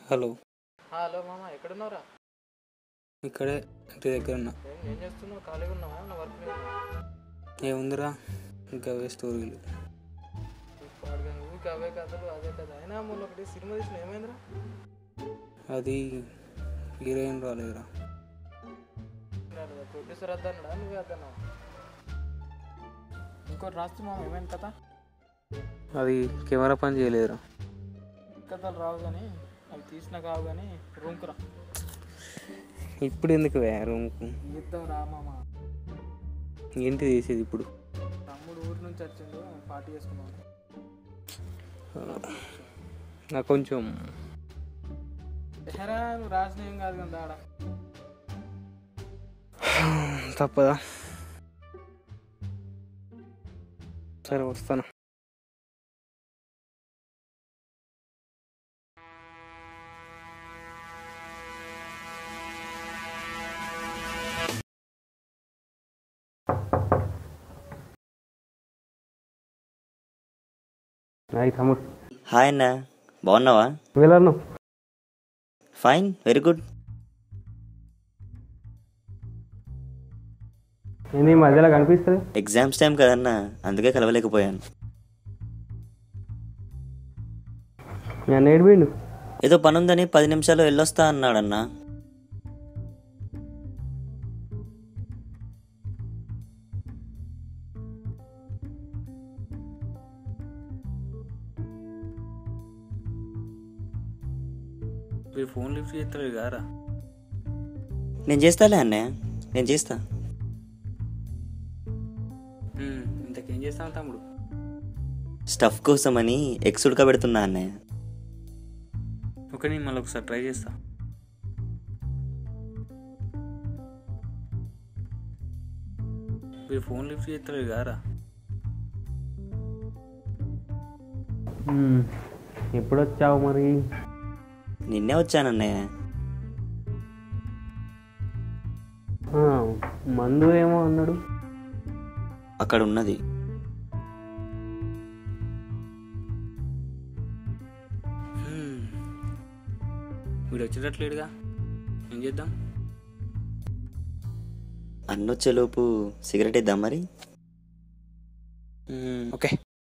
Hello. Hello మామ, ఎక్కడున్నావురా? ఇక్కడే ఇంటి దగ్గర ఉన్నా. ఏం చేస్తున్నావు? ఖాళీగా ఉన్నావా? నా వర్క్ మీద ఏముందిరా, ఇంకా అవే స్టోరీలు. ఊరికి అవే కథలు అదే కథ. అయినా మొన్న ఒకటి సినిమా తీసిన, ఏమైందిరా? అది హీరోయిన్ రాలేదురా. ప్రొడ్యూసర్ వద్దన్నాడా, నువ్వే వద్దన్నావు? ఇంకోటి రాస్తున్నావు, ఏమైంది కథ? అది కెమెరా పని చేయలేదురా. కథలు రావు కానీ అవి తీసినా కావు కానీ రూమ్కి రా. ఇప్పుడు ఎందుకు రూమ్కు? ఇద్దాం రా మామ. ఏంటి చేసేది ఇప్పుడు? తమ్ముడు ఊరి నుంచి వచ్చిండు, పార్టీ చేసుకున్నాను. నాకు కొంచెం ఎహరా, నువ్వు రాసిన ఏం కాదు కదా ఆడ. తప్పదా? సరే వస్తాను. హాయ్ తమ్ముడు. హాయ్ అన్న, బాగున్నావా? వెళ్ళను. Fine, very good. ఏంది ఈ మధ్యలో కనిపిస్తుంది? ఎగ్జామ్స్ టైం కదన్నా, అందుకే కలవలేకపోయాను. నేను ఏడిపోయిండు. ఏదో పనుందని 10 నిమిషాలు వెళ్ళొస్తా అన్నాడన్నా. మీరు ఫోన్ లిఫ్ట్ చేస్తారు కారా? నేను చేస్తాలే అన్నయ్య, నేను చేస్తా. ఇంతకేం చేస్తాను తమ్ముడు? స్టఫ్ కోసమని ఎగ్స్ ఉడకబెడుతున్నా అన్నయ్య. ఓకే, నేను మళ్ళీ ఒకసారి ట్రై చేస్తా. మీరు ఫోన్ లిఫ్ట్ చేస్తారు కారా? ఎప్పుడు వచ్చావు మరి? నిన్నే వచ్చానన్నయ్య. మందు ఏమో అన్నాడు. అక్కడ ఉన్నది. వీడు వచ్చేటట్లేడుగా, ఏం చేద్దాం? అన్నొచ్చేలోపు సిగరెట్ ఇద్దాం మరి. ఓకే.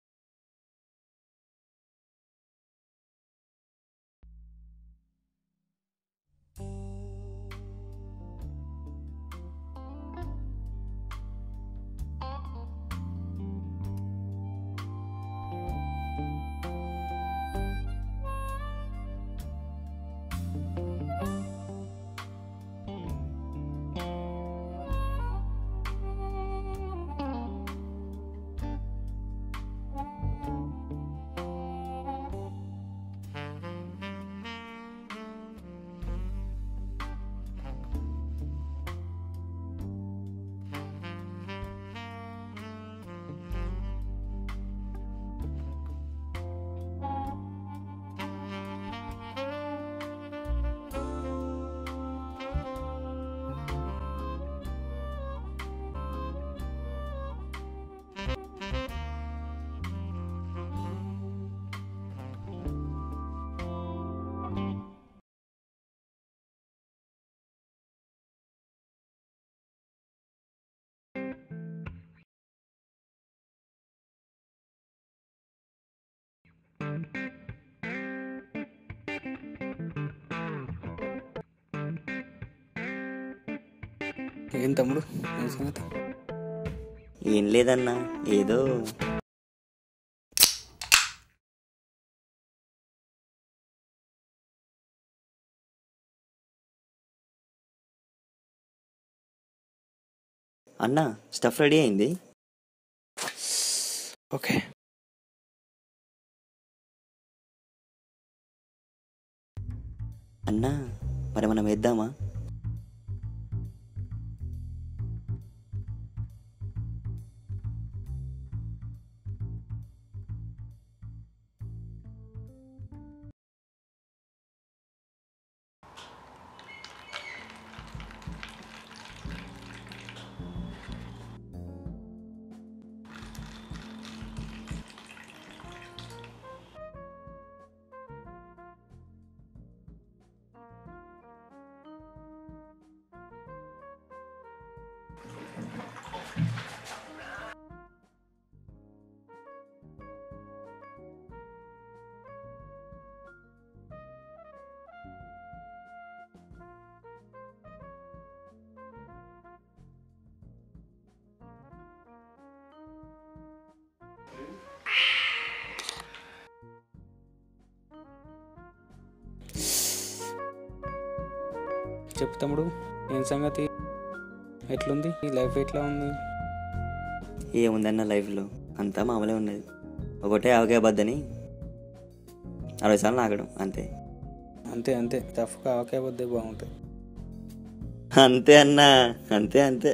ఏం తమ్ముడు సంగతి? ఏం లేదన్నా, ఏదో అన్నా స్టఫ్ రెడీ అయింది. ఓకే. అన్నా మరి మనం వేద్దామా? చెప్పు తమ్ముడు, ఏం సంగతి? ఎట్లుంది ఈ లైఫ్? ఎట్లా ఉంది? ఏముందన్న లైఫ్లో అంతా మామూలే ఉన్నది. ఒకటే ఆవకాయ బద్దని 60 సార్లు నాగడం అంతే. అంతే అంతే, టఫ్గా ఆవకాయ వద్దే బాగుంటుంది. అంతే అన్నా, అంతే అంతే.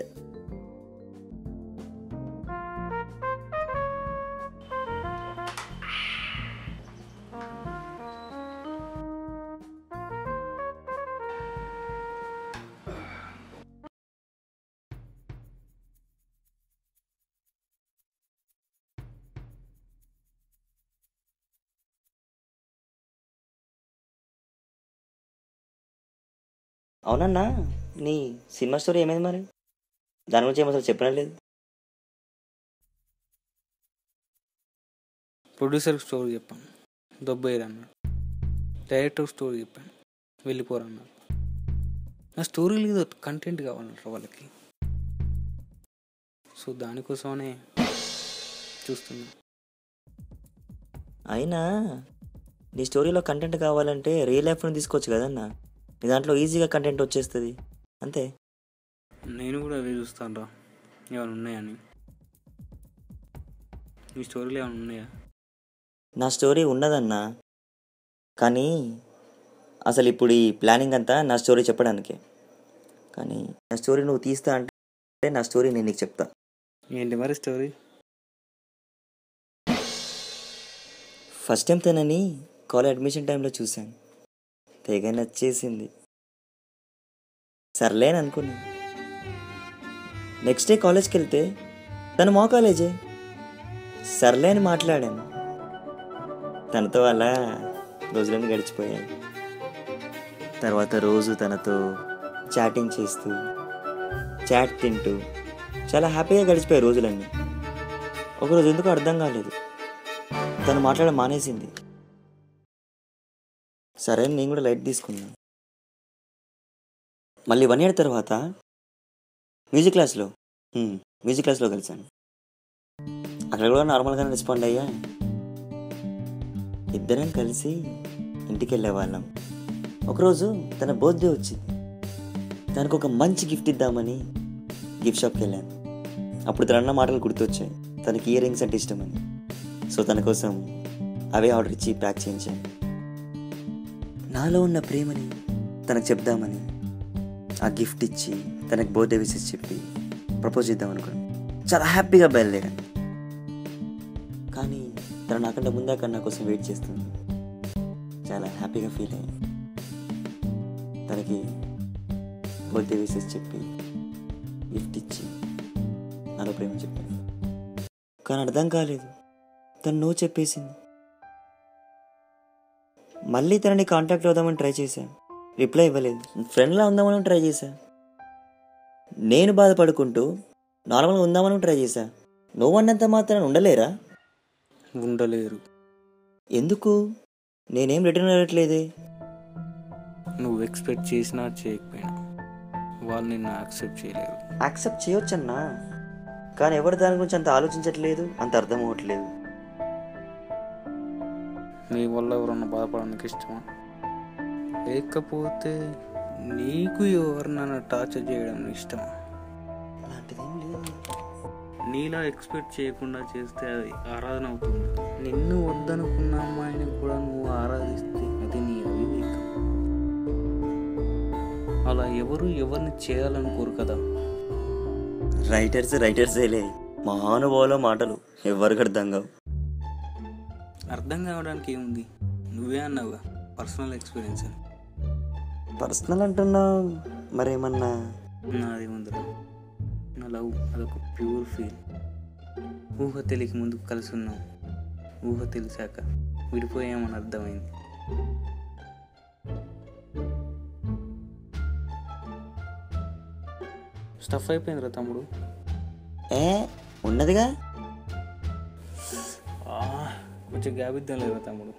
అవునన్నా, నీ సినిమా స్టోరీ ఏమైంది మరి? దాని గురించి ఏమో అసలు చెప్పడం లేదు. ప్రొడ్యూసర్కి స్టోరీ చెప్పాను, దొబ్బేయరు అన్నాడు. డైరెక్టర్ స్టోరీ చెప్పాను, వెళ్ళిపోరు అన్నాడు. నా స్టోరీ లేదు, కంటెంట్ కావాలంటారు వాళ్ళకి. సో దానికోసమనే చూస్తున్నా. అయినా నీ స్టోరీలో కంటెంట్ కావాలంటే రియల్ లైఫ్ను తీసుకోవచ్చు కదన్నా. నీ దాంట్లో ఈజీగా కంటెంట్ వచ్చేస్తుంది అంతే. నేను కూడా అవే చూస్తాను రా, ఏమైనా ఉన్నాయని. మీ స్టోరీలో ఏమైనా ఉన్నాయా? నా స్టోరీ ఉన్నదన్నా, కానీ అసలు ఇప్పుడు ఈ ప్లానింగ్ అంతా నా స్టోరీ చెప్పడానికే. కానీ నా స్టోరీ నువ్వు తీస్తా అంటే నా స్టోరీ నేను నీకు చెప్తా. ఏంటి మరి స్టోరీ? ఫస్ట్ టైం తనని కాలేజ్ అడ్మిషన్ టైంలో చూశాను, తెగ నచ్చేసింది. సర్లేని అనుకున్నాను. నెక్స్ట్ డే కాలేజ్కి వెళ్తే తను మా కాలేజే. సర్లే అని మాట్లాడాను. తనతో అలా రోజులన్నీ గడిచిపోయాయి. తర్వాత రోజు తనతో చాటింగ్ చేస్తూ, చాట్ తింటూ చాలా హ్యాపీగా గడిచిపోయాయి రోజులన్నీ. ఒకరోజు ఎందుకు అర్థం కాలేదు, తను మాట్లాడడం మానేసింది. సరే అని నేను కూడా లైట్ తీసుకున్నాను. మళ్ళీ 1 year తర్వాత మ్యూజిక్ క్లాస్లో కలిసాను. అక్కడ కూడా నార్మల్గానే రెస్పాండ్ అయ్యా. ఇద్దరం కలిసి ఇంటికి వెళ్ళేవాళ్ళం. ఒకరోజు తన బర్త్డే వచ్చింది. తనకు ఒక మంచి గిఫ్ట్ ఇద్దామని గిఫ్ట్ షాప్కి వెళ్ళాను. అప్పుడు తన అన్న మాటలు గుర్తొచ్చాయి, తనకి ఇయర్ రింగ్స్ అంటే ఇష్టమని. సో తన కోసం అవే ఆర్డర్ ఇచ్చి ప్యాక్ చేయించాను. నాలో ఉన్న ప్రేమని తనకు చెప్దామని ఆ గిఫ్ట్ ఇచ్చి తనకు బర్త్డే విషెస్ చెప్పి ప్రపోజ్ చేద్దాం అనుకున్నాను. చాలా హ్యాపీగా బయలుదేరాను. కానీ తను నాకంటే ముందే అక్కడ నా కోసం వెయిట్ చేస్తుంది. చాలా హ్యాపీగా ఫీల్ అయ్యాను. తనకి బర్త్డే విషెస్ చెప్పి గిఫ్ట్ ఇచ్చి నాలో ప్రేమ చెప్పాను. కానీ అర్థం కాలేదు, తను నో చెప్పేసింది. మళ్ళీ తనని కాంటాక్ట్ అవుదామని ట్రై చేశాను, రిప్లై ఇవ్వలేదు. ఫ్రెండ్లా ఉందామని ట్రై చేశా. నేను బాధపడుకుంటూ నార్మల్గా ఉందామని ట్రై చేశా. నువ్వు అన్నంత మాత్రం ఉండలేరా? ఉండలేరు. ఎందుకు? నేనేం రిటర్న్ అవ్వట్లేదే. నువ్వు ఎక్స్పెక్ట్ చేసినా చేయకపోయినా వాళ్ళు నిన్ను యాక్సెప్ట్ చేయలేరు. యాక్సెప్ట్ చేయొచ్చన్నా, కానీ ఎవరు దాని గురించి అంత ఆలోచించట్లేదు, అంత అర్థం అవ్వట్లేదు. నీ వల్ల ఎవరన్నా బాధపడడానికి ఇష్టమా? లేకపోతే నీకు ఎవరినైనా టార్చర్ చేయడం ఇష్టమా? అలాంటిదేం లేదు. నీలా ఎక్స్పెక్ట్ చేయకుండా చేస్తే అది ఆరాధన అవుతుంది. నిన్ను వద్దనుకున్న అమ్మాయిని కూడా నువ్వు ఆరాధిస్తే అది నీ అవివేకం. అలా ఎవరిని చేయాలనుకోరు కదా. రైటర్సేలే మహానుభావుల మాటలు ఎవరికి అర్థం కావు. అర్థం కావడానికి ఏముంది, నువ్వే అన్నావుగా పర్సనల్ ఎక్స్పీరియన్స్ అని. పర్సనల్ అంటున్నావు, మరేమన్నా? నాది ముందర నా లవ్ అదొక ప్యూర్ ఫీల్. ఊహ తెలియక ముందు కలిసి ఉన్నాం, ఊహ తెలిసాక విడిపోయామని అర్థమైంది. స్టఫ్ అయిపోయిందిరా తమ్ముడు. ఉన్నదిగా. కొంచెం గ్యాప్ ఇద్దాం లేదా తమ్ముడు?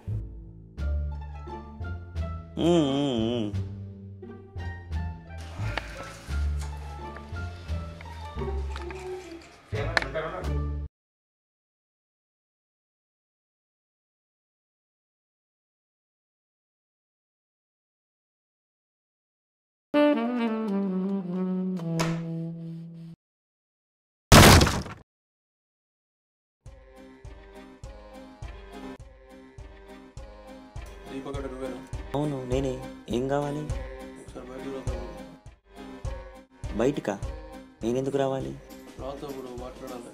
దీపక్ అంటే నువ్వేనా? అవును నేనే. ఏం కావాలి? ఒకసారి బయటికి రా తమ్ముడు. బయటకా? నేనెందుకు రావాలి? రా తమ్ముడు, మాట్లాడాలి.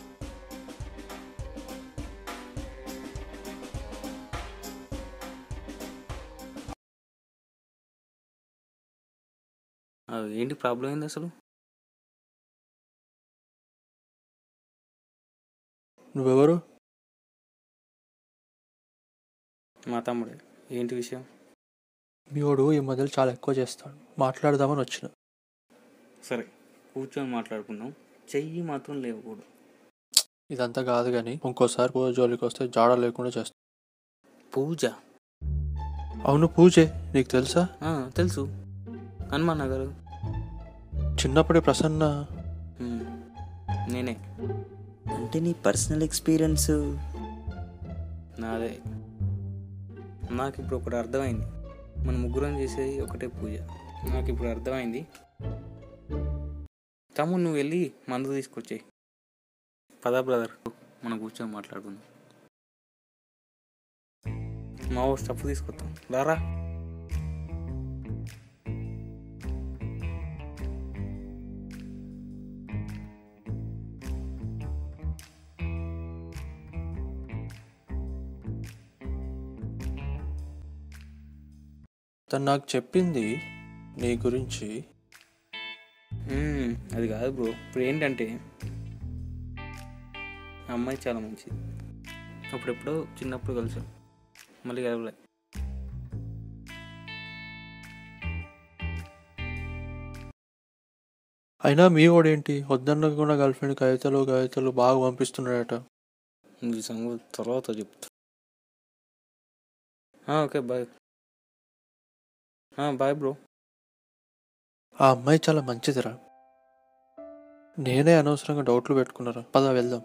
ఏంటి ప్రాబ్లం ఏంది అసలు? నువ్వెవరు? మా తమ్ముడే. ఏంటి విషయం? మీ వాడు ఈ మధ్యలో చాలా ఎక్కువ చేస్తాడు, మాట్లాడదామని వచ్చిన. సరే కూర్చొని మాట్లాడుకుందాం. చెయ్యి మాత్రం లేవకూడదు. ఇదంతా కాదు కానీ ఇంకోసారి పూజ జోలికి వస్తే జాడ లేకుండా చేస్తా. పూజ? అవును పూజే, నీకు తెలుసా? తెలుసు, హనుమాన్ నగర్. చిన్నప్పుడే ప్రసన్న. నేనే. అంటే నీ పర్సనల్ ఎక్స్పీరియన్స్? నాదే. నాకు ఇప్పుడు ఒకటి అర్థమైంది. మన ముగ్గురం చేసేది ఒకటే పూజ. నాకు ఇప్పుడు అర్థమైంది. తమ్ముడు నువ్వు వెళ్ళి మందు తీసుకొచ్చేయి. పదా బ్రదర్, మనం కూర్చొని మాట్లాడుకుందాం. మా ఊరు స్టఫ్ తీసుకొస్తాం, రారా. తను నాకు చెప్పింది నీ గురించి. అది కాదు బ్రో, ఇప్పుడు ఏంటంటే ఆ అమ్మాయి చాలా మంచిది. అప్పుడెప్పుడో చిన్నప్పుడు కలిసాం, మళ్ళీ కలవలే. అయినా మీ వాడేంటి వద్దన్న కూడా గర్ల్ ఫ్రెండ్ కవితలు బాగా పంపిస్తున్నాడట. ఈ సంగతి తర్వాత చెప్తా. Okay bye. Bye bro. ఆ అమ్మాయి చాలా మంచిదిరా. నేనే అనవసరంగా డౌట్లు పెట్టుకున్నారా. పద వెళ్దాం.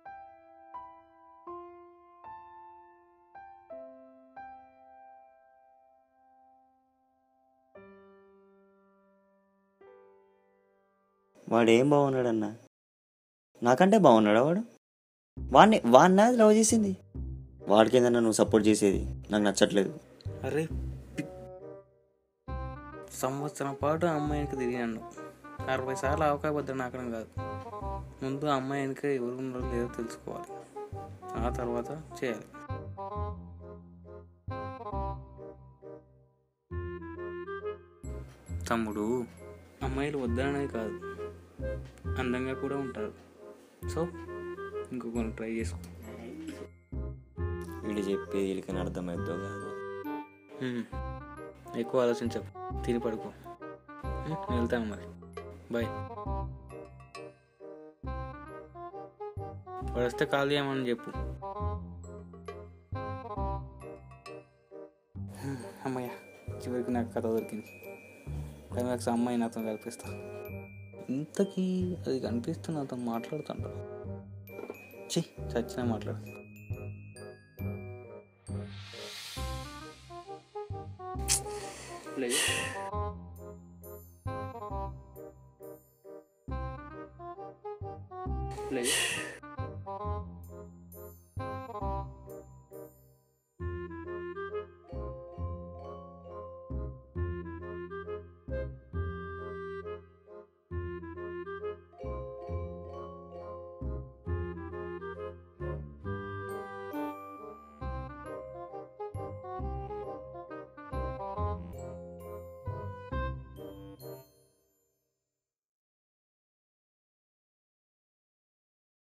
వాడు ఏం బాగున్నాడన్నా? నాకంటే బాగున్నాడా వాడు? వాడిని లవ్ చేసింది. వాడికి ఏందన్నా నువ్వు సపోర్ట్ చేసేది? నాకు నచ్చట్లేదు. అరే సంవత్సరం పాటు అమ్మాయి వెనక తిరిగాను. 60 సార్లు అవకాశం నాకడం కాదు. ముందు అమ్మాయి వెనక ఎవరు ఉన్నారో లేదో తెలుసుకోవాలి, ఆ తర్వాత చేయాలి. తమ్ముడు, అమ్మాయిలు వద్దనే కాదు, అందంగా కూడా ఉంటారు. సో ఇంకొకరు ట్రై చేసుకో. వీడు చెప్పేది వీళ్ళకని అర్థమవుతుందో కాదు. ఎక్కువ ఆలోచించకు, తిని పడుకో. నేను వెళ్తాను మరి, బాయ్. వాడు వస్తే కాల్ చేయమని చెప్పు. అమ్మయ్య, చివరికి నాకు కథ దొరికింది. క్లైమాక్స్ అమ్మాయి నాతో కల్పిస్తా. ఇంతకీ అది కనిపిస్తూ నాతో మాట్లాడుతుంటా. చచ్చినా మాట్లాడు. ప్లే